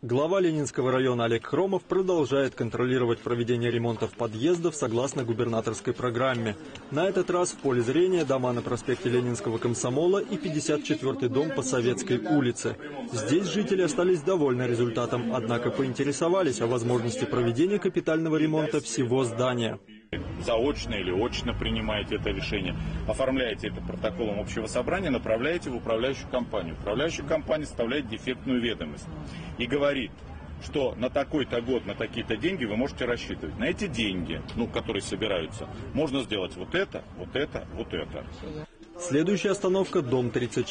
Глава Ленинского района Олег Хромов продолжает контролировать проведение ремонтов подъездов согласно губернаторской программе. На этот раз в поле зрения дома на проспекте Ленинского Комсомола и 54-й дом по Советской улице. Здесь жители остались довольны результатом, однако поинтересовались о возможности проведения капитального ремонта всего здания. Заочно или очно принимаете это решение, оформляете это протоколом общего собрания, направляете в управляющую компанию. Управляющая компания составляет дефектную ведомость и говорит, что на такой-то год, на такие-то деньги вы можете рассчитывать. На эти деньги, которые собираются, можно сделать вот это, вот это, вот это. Следующая остановка – дом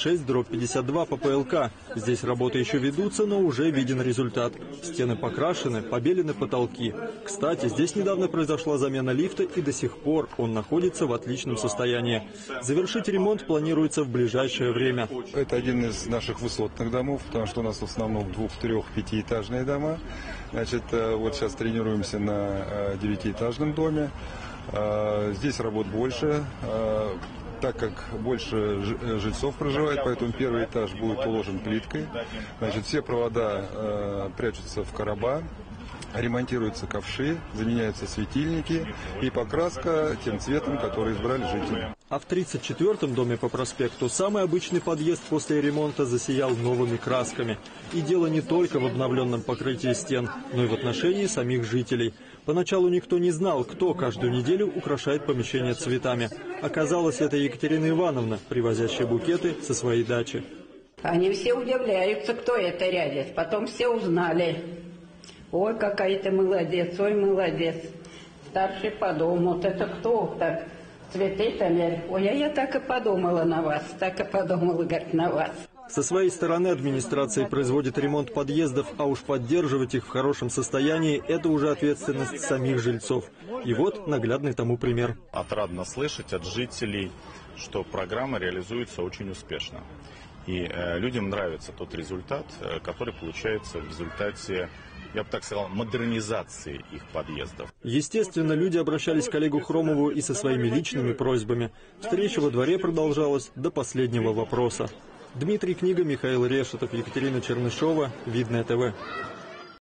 36/52 по ПЛК. Здесь работы еще ведутся, но уже виден результат. Стены покрашены, побелены потолки. Кстати, здесь недавно произошла замена лифта, и до сих пор он находится в отличном состоянии. Завершить ремонт планируется в ближайшее время. Это один из наших высотных домов, потому что у нас в основном 2-, 3-, 5-этажные дома. Значит, вот сейчас тренируемся на 9-этажном доме. Здесь работ больше. Так как больше жильцов проживает, поэтому первый этаж будет уложен плиткой. Значит, все провода прячутся в короба, ремонтируются ковши, заменяются светильники и покраска тем цветом, который избрали жители. А в 34-м доме по проспекту самый обычный подъезд после ремонта засиял новыми красками. И дело не только в обновленном покрытии стен, но и в отношении самих жителей. Поначалу никто не знал, кто каждую неделю украшает помещение цветами. Оказалось, это Екатерина Ивановна, привозящая букеты со своей дачи. Они все удивляются, кто это рядит. Потом все узнали. Ой, какая ты молодец, ой, молодец. Старший по дому, вот это кто так? Цветы-то мерь. Ой, а я так и подумала на вас, так и подумала, говорит, на вас. Со своей стороны администрация производит ремонт подъездов, а уж поддерживать их в хорошем состоянии – это уже ответственность самих жильцов. И вот наглядный тому пример. Отрадно слышать от жителей, что программа реализуется очень успешно. И людям нравится тот результат, который получается в результате, я бы так сказал, модернизации их подъездов. Естественно, люди обращались к Олегу Хромову и со своими личными просьбами. Встреча во дворе продолжалась до последнего вопроса. Дмитрий Книга, Михаил Решетов, Екатерина Чернышова, Видное ТВ.